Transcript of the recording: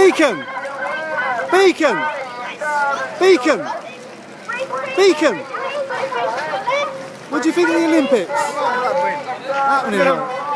Beacon! Beacon! Beacon! Beacon! What do you think of the Olympics? Happening.